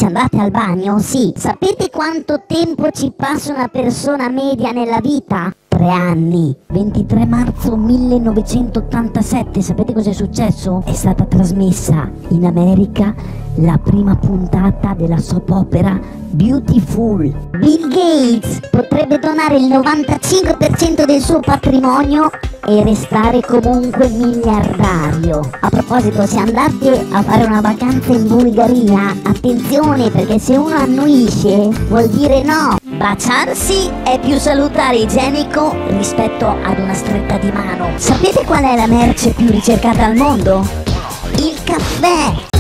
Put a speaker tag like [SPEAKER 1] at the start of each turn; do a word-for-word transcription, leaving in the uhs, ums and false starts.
[SPEAKER 1] ci andate al bagno? Sì. Sapete quanto tempo ci passa una persona media nella vita? Tre anni. ventitré marzo millenovecentottantasette, sapete cosa è successo? È stata trasmessa in America la prima puntata della soap opera Beautiful. Bill Gates potrebbe donare il novantacinque per cento del suo patrimonio e restare comunque miliardario. A proposito, se andate a fare una vacanza in Bulgaria, attenzione, perché se uno annuisce vuol dire no. Baciarsi è più salutare e igienico rispetto ad una stretta di mano. Sapete qual è la merce più ricercata al mondo? Il caffè!